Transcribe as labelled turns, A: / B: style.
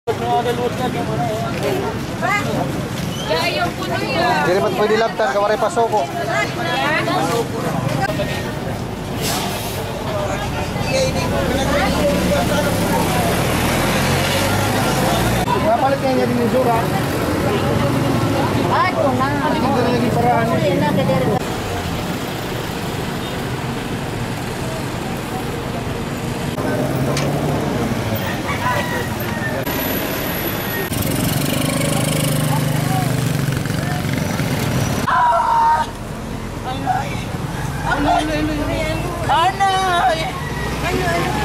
A: Jadi ba't pwede labtan, kawaray pasoko. Napalit niya din yung sura.
B: Ay, ito na.
A: Ito na naging paraan.
B: Ano?